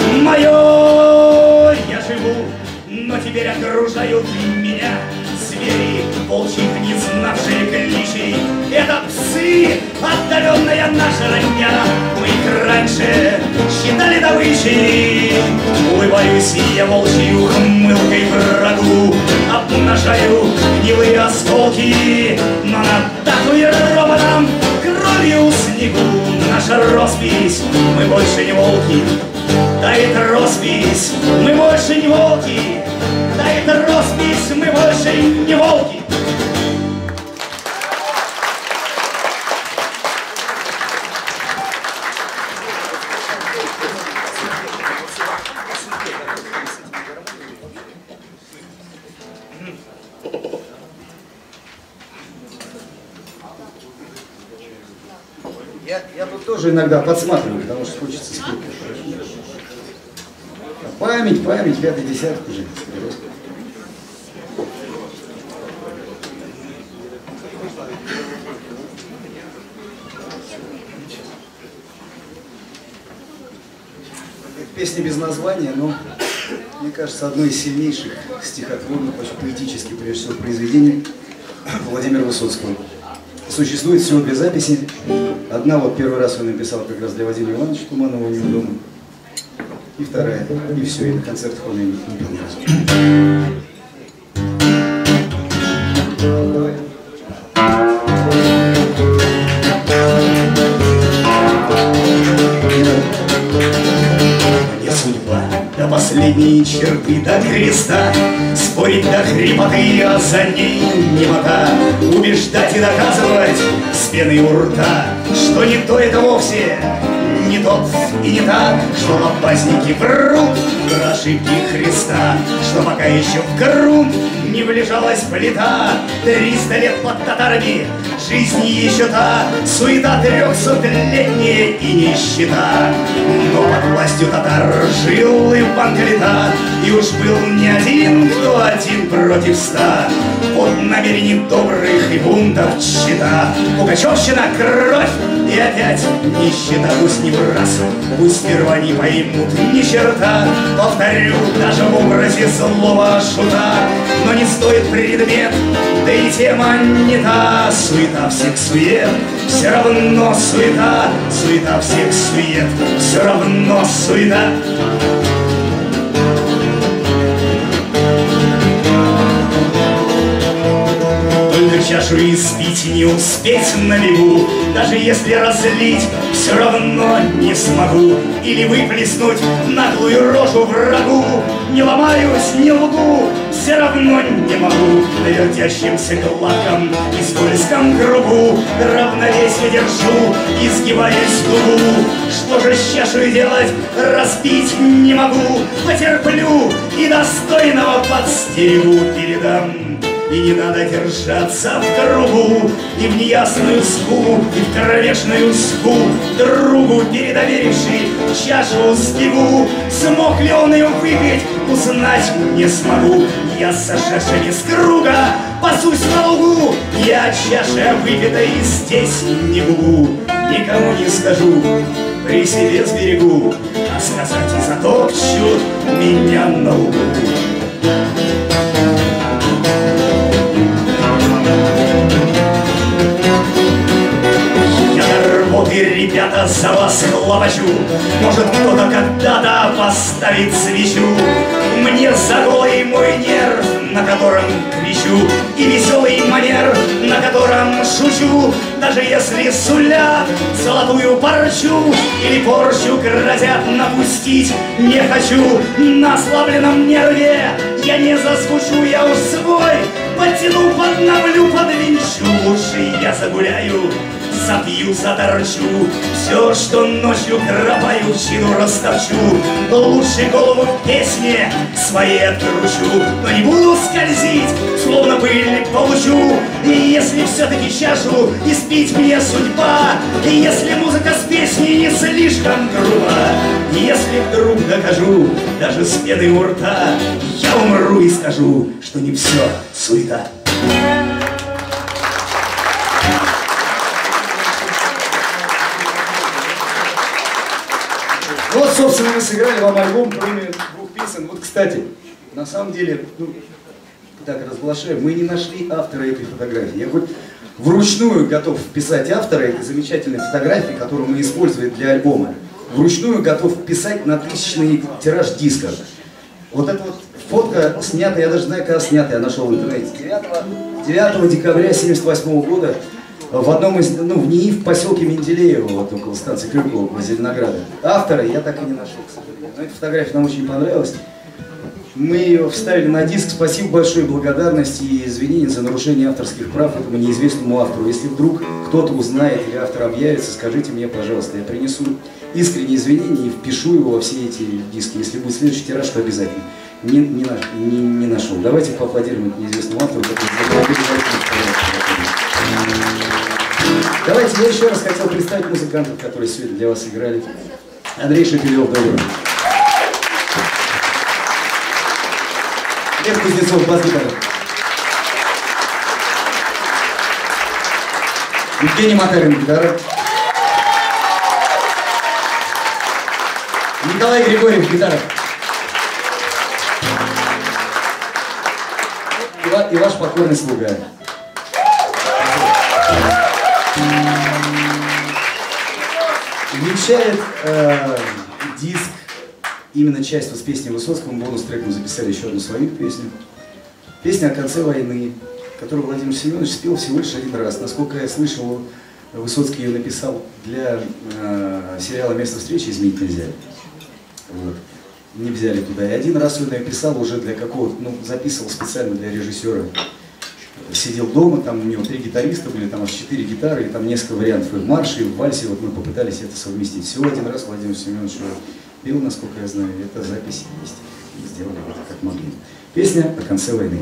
мое? Я живу, но теперь окружают меня звери, волчьих не знавшие кличей. Это псы, отдаленная наша родня. Мы их раньше считали добычей. Улыбаюсь я волчьей ухмылкой врагу, обнажаю гнилые осколки. Но над татуированным кровью снегу наша роспись. Мы больше не волки. Да это роспись. Мы больше не волки. Да это роспись. Мы больше не волки. Я, я тут тоже иногда подсматриваю, потому что хочется спеть. Память, память, пятый десяток уже. Песня без названия, но, мне кажется, одно из сильнейших стихотворных, очень поэтических, прежде всего, произведений Владимира Высоцкого. Существует всего две записи. Одна вот первый раз он написал как раз для Владимира Ивановича Туманова у него дома. И вторая. И все, и на концертах он ее не пел ни разу. Давай. Мне судьба до последней черты, до креста, спорить до хрипоты, я за ней немота. Убеждать и доказывать с пеной у рта, что не то это вовсе, не тот и не та, что лопазники врут про ошибки Христа, что пока еще в грунт не влежалась плита. Триста лет под татарами, жизнь еще та, суета трехсотлетняя и нищета. Но под властью татар жил Иван Калита, и уж был не один, кто один против ста. Под намерений добрых и бунтов чета, пугачевщина, кровь и опять нищета. Пусть не в раз, пусть сперва не поймут ни черта. Повторю, даже в образе злого шута, но не стоит предмет, да и тема не та. Суета всех сует, все равно суета. Суета всех сует, все равно суета. Только чашу испить не успеть на бегу, даже если разлить, все равно не смогу. Или выплеснуть наглую рожу врагу. Не ломаюсь, не лгу, все равно не могу. На вертящемся гладком и скользком кругу равновесие держу, изгибаясь в дугу. Что же с чашей делать, разбить не могу. Потерплю и достойного подстерегу передам. И не надо держаться в кругу, и в неясную скулу, и в кромешную ску. Другу, передоверивший чашу сбегу, смог ли он ее выпить, узнать не смогу. Я сошедший из круга пасусь на лугу, я чаша выпита и здесь не гугу. Никому не скажу, при себе сберегу, а сказать и затопчут меня на лугу. И, ребята, за вас хлопочу. Может, кто-то когда-то поставит свечу мне за голый мой нерв, на котором кричу, и веселый манер, на котором шучу. Даже если сулят золотую парчу или порчу грозят напустить, не хочу. На ослабленном нерве я не заскучу, я уж свой подтяну, подновлю, подвинчу. Лучше я загуляю, запью, заторчу, все, что ночью кропаю, в чину растопчу. Лучше голову в песне своей откручу, но не буду скользить, словно пыль получу. И если все-таки чашу испить мне судьба, и если музыка с песней не слишком груба, если вдруг докажу, даже с пеной у рта, я умру и скажу, что не все суета. Ну вот, собственно, мы сыграли вам альбом, кроме двух песен. Вот, кстати, на самом деле, ну, так разглашаю, мы не нашли автора этой фотографии. Я хоть вручную готов вписать автора этой замечательной фотографии, которую мы использовали для альбома. Вручную готов вписать на тысячный тираж диска. Вот эта вот фотка снята, я даже знаю, когда снята, я нашел в интернете. девятого декабря семьдесят восьмого года в одном из, ну, в НИИ в поселке Менделеево, вот около станции Крюкова, около Зеленограда. Автора я так и не нашел, к сожалению. Но эта фотография нам очень понравилась. Мы ее вставили на диск. Спасибо большое, благодарность и извинения за нарушение авторских прав этому неизвестному автору. Если вдруг кто-то узнает или автор объявится, скажите мне, пожалуйста. Я принесу искренние извинения и впишу его во все эти диски. Если будет следующий тираж, то обязательно. Не, не, не, не нашел. Давайте поаплодируем неизвестному автору. Давайте, я еще раз хотел представить музыкантов, которые сегодня для вас играли. Андрей Шепелев, добрый. Лев Кузнецов, бас-гитара. Евгений Макарин, гитара. Николай Григорьев, гитара. И, и ваш покорный слуга. Венчает э, диск, именно часть вот с песней Высоцкого. Мы бонус-трек мы записали еще одну свою песню. Песня о конце войны, которую Владимир Семенович спел всего лишь один раз. Насколько я слышал, Высоцкий ее написал для э, сериала «Место встречи», изменить нельзя. Вот. Не взяли туда. И один раз он написал уже для какого-то, ну, записывал специально для режиссера. Сидел дома, там у него три гитариста были, там аж четыре гитары, и там несколько вариантов и в марше, и в вальсе. Вот мы попытались это совместить. Всего один раз Владимир Семенович пел, насколько я знаю, эта запись есть. И сделали это как могли. Песня о конце войны.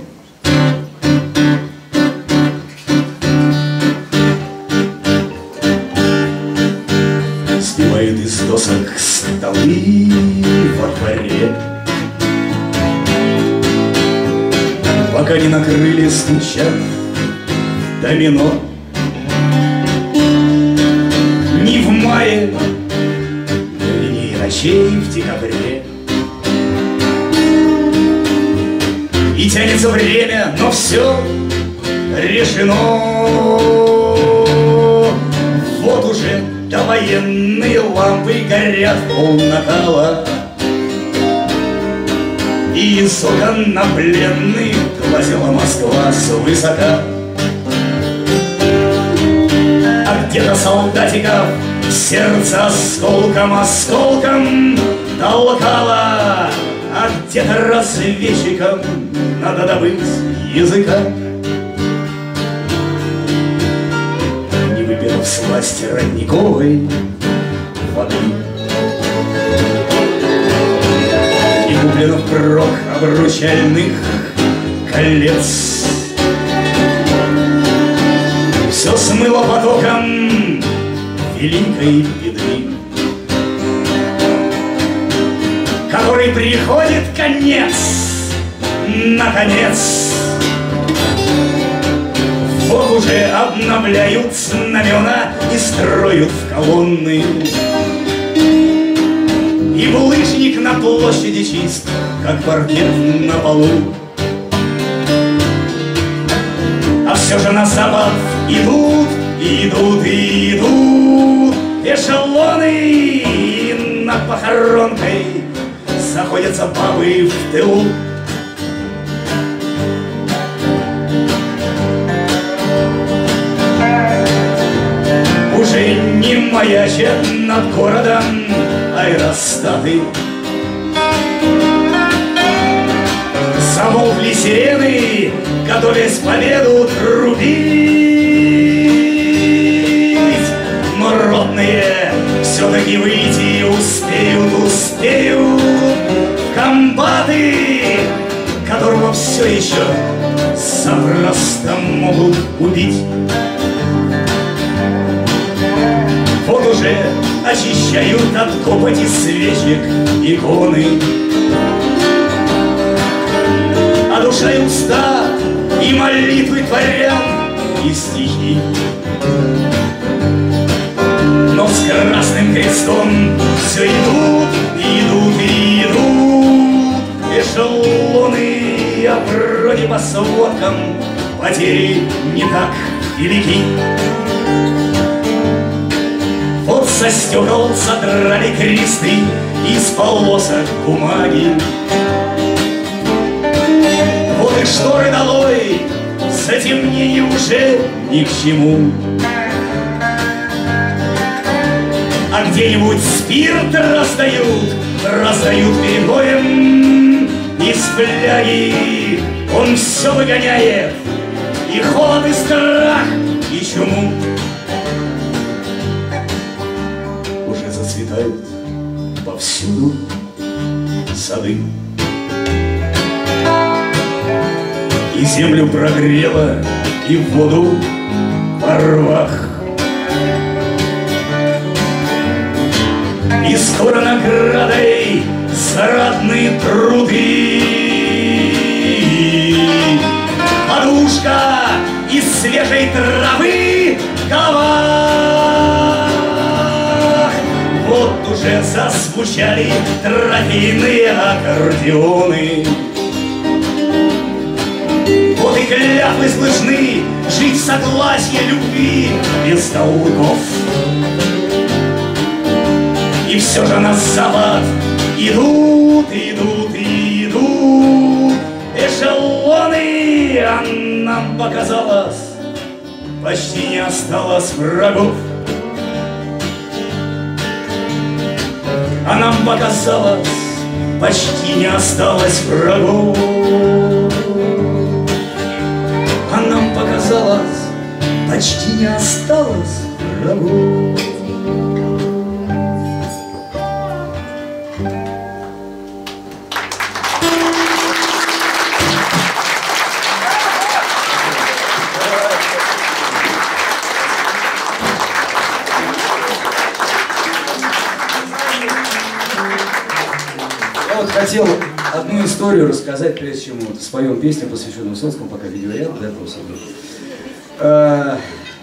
Сбивают из досок столы во дворе, пока не накрыли, стучат домино. Ни в мае, ни ночей в декабре. И тянется время, но все решено. Вот уже довоенные лампы горят полнакала, и из окон на пленных глазела Москва свысока. А где-то солдатиков сердце осколком, осколком толкало, а где-то разведчикам надо добыть языка. Не выпил с власти родниковой воды, не куплено впрок обручальных колец, смыло потоком великой беды, которой приходит конец, наконец. Вот уже обновляют знамена и строят в колонны, и булыжник на площади чист, как паркет на полу. А все же на запад идут, идут, идут эшелоны, и над похоронкой заходятся бабы в тылу. Уже не маячат над городом аэростаты, замолкли сирены, готовясь победу трубить. Но родные все-таки выйти успеют, успеют в комбаты, которого все еще запросто могут убить. Вот уже очищают от копоти свечек иконы, а душа и уста и молитвы творят, и стихи. Но с красным крестом все идут, идут, идут эшелоны, а вроде по сводкам потери не так велики. Вот со стекол содрали кресты из полосок бумаги. Вот и шторы долой, затемнение уже ни к чему. А где-нибудь спирт раздают, раздают перед боем. Из фляги он все выгоняет, и холод, и страх, и чуму. Уже зацветают повсюду сады, и землю прогрело, и воду во рвах. И скоро наградой зарадные труды, подушка из свежей травы в головах. Вот уже зазвучали трофейные аккордеоны. Вот и клятвы слышны жить в согласии любви без толков. И все же на запад идут, идут, идут эшелоны, а нам показалось, почти не осталось врагов. А нам показалось, почти не осталось врагов. А нам показалось, почти не осталось врагов. Хотел одну историю рассказать, прежде чем вот споем песню, посвященную Высоцкому, пока видеоряд, да, просто. А,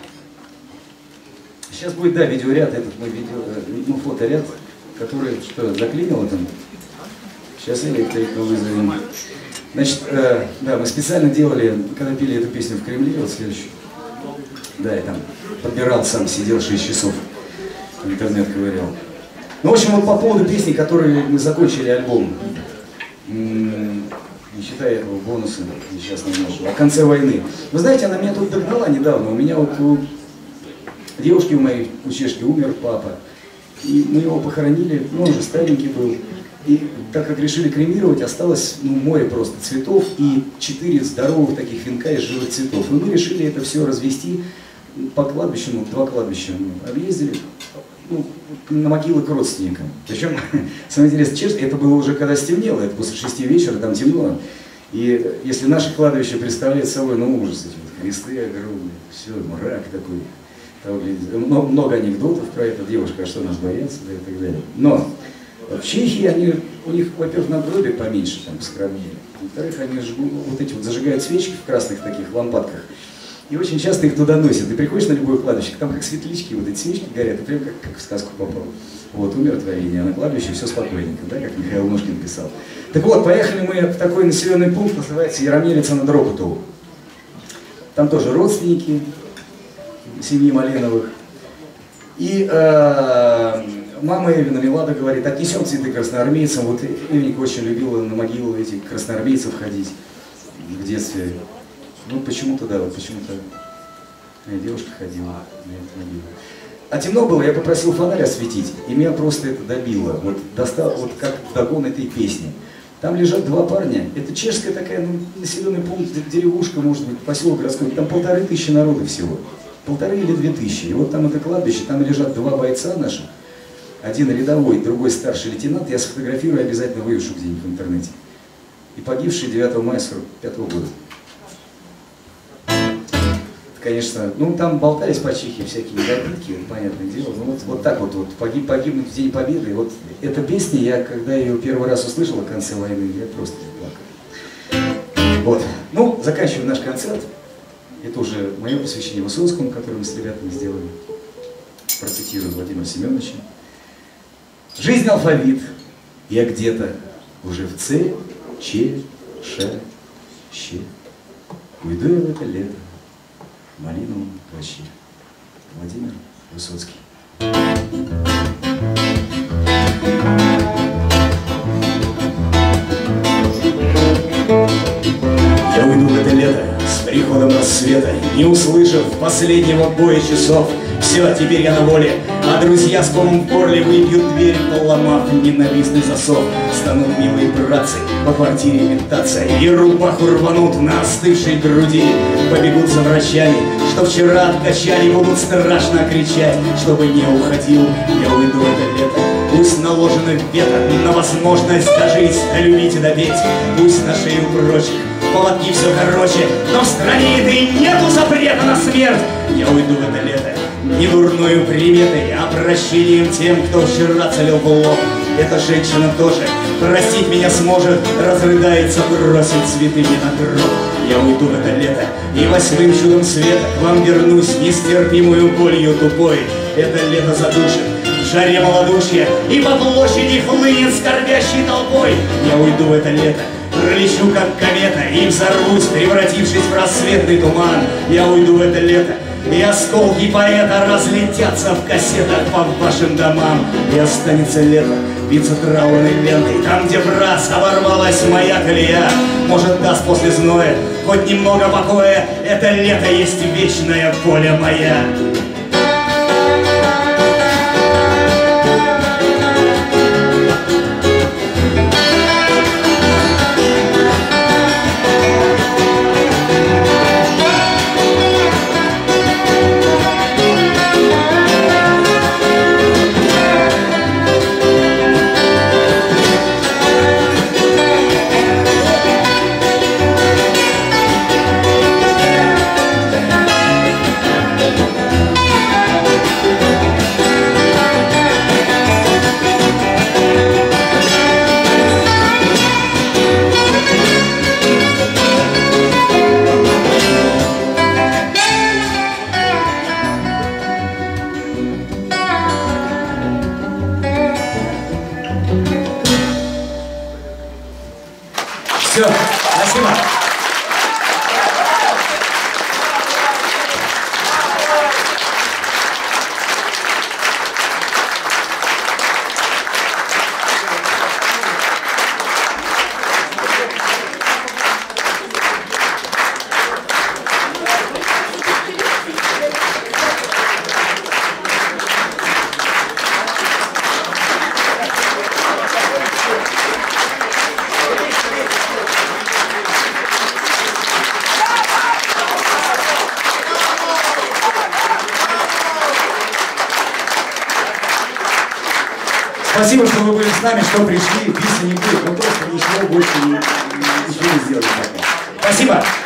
сейчас будет, да, видеоряд, этот мой видео, ну, фоторяд, который, что, заклинило там. Сейчас электрика вызовем. Значит, э, да, мы специально делали, когда пели эту песню в Кремле, вот следующую. Да, я там подбирал сам, сидел шесть часов, в интернет ковырял. Ну, в общем, вот по поводу песни, которой мы закончили альбом, не считая этого бонуса несчастного нашего, о конце войны. Вы знаете, она меня тут догнала недавно. У меня вот у девушки у моей, у чешки, умер папа. И мы его похоронили, ну, он уже старенький был. И так как решили кремировать, осталось, ну, море просто цветов и четыре здоровых таких венка из живых цветов. И мы решили это все развести по кладбищу, ну, два кладбища мы объездили. Ну, на могилы к родственникам. Причем, самое интересное, честно, это было уже когда стемнело, это после шести вечера, там темно. И если наше кладбище представляет собой, ну, ужас, эти вот кресты огромные, все, мрак такой. Много, много анекдотов про это, девушка, а что нас боятся, да, и так далее. Но в Чехии они, у них, во-первых, надгробие поменьше, там, поскромнее. Во-вторых, они жгут, вот эти вот зажигают свечки в красных таких лампадках. И очень часто их туда носят. Ты приходишь на любое кладбище, там как светлячки, вот эти свечки горят, и прям как, как в сказку попал. Вот, умиротворение, а на кладбище все спокойненько, да, как Михаил Ножкин писал. Так вот, поехали мы в такой населенный пункт, называется Яромелица над Ропотово. Там тоже родственники семьи Маленовых. И э, мама Эвина Милада говорит, отнесем цветы красноармейцам. Вот Эвенька очень любила на могилу этих красноармейцев ходить в детстве. Ну, почему-то, да, вот почему-то девушка ходила на эту могилу. А темно было, я попросил фонарь осветить, и меня просто это добило. Вот достал, вот как вдогон этой песни. Там лежат два парня. Это чешская такая, ну, населенный пункт, деревушка, может быть, поселок городской. Там полторы тысячи народу всего. Полторы или две тысячи. И вот там это кладбище, там лежат два бойца наших. Один рядовой, другой старший лейтенант. Я сфотографирую, обязательно вывешу где-нибудь в интернете. И погибший девятого мая сорок пятого года. Конечно, ну там болтались по Чехии всякие недобитки, понятное дело. Ну вот, вот так вот, вот погиб, погибнуть в День Победы. И вот эта песня, я когда ее первый раз услышал в конце войны, я просто плакал. Вот. Ну, заканчиваем наш концерт. Это уже мое посвящение Высоцкому, которое мы с ребятами сделали. Процитирую Владимира Семеновича. Жизнь алфавит, я где-то уже в Ц, Ч, Ш, Щ. Уйду я в это лето в малиновом плаще. Владимир Высоцкий. Я уйду в это лето с приходом рассвета, не услышав последнего боя часов. Все, теперь я на воле, а друзья с комом в горле выбьют дверь, поломав ненавистный засов. Станут милые братцы по квартире метаться, и рубаху рванут на остывшей груди. Побегут за врачами, что вчера откачали, будут страшно кричать, чтобы не уходил. Я уйду в это лето, пусть наложено вето на возможность дожить, долюбить и допеть. Пусть на шею прочих поводки все короче, но в стране этой нету запрета на смерть. Я уйду в это лето не дурною приметой, а прощением тем, кто вчера целил в лоб. Эта женщина тоже простить меня сможет, разрыдается, бросит цветы мне на гроб. Я уйду в это лето и восьмым чудом света к вам вернусь нестерпимую болью тупой. Это лето задушит в жаре малодушья и по площади хлынет скорбящей толпой. Я уйду в это лето, пролечу как комета и взорвусь, превратившись в рассветный туман. Я уйду в это лето, и осколки поэта разлетятся в кассетах по вашим домам. И останется лето биться траурной лентой там, где в раз оборвалась моя колея. Может, даст после зноя хоть немного покоя. Это лето есть вечная воля моя. Все, спасибо. Спасибо, что вы были с нами, что пришли. Песни не будет, но просто ничего больше не, ничего не сделали. Спасибо.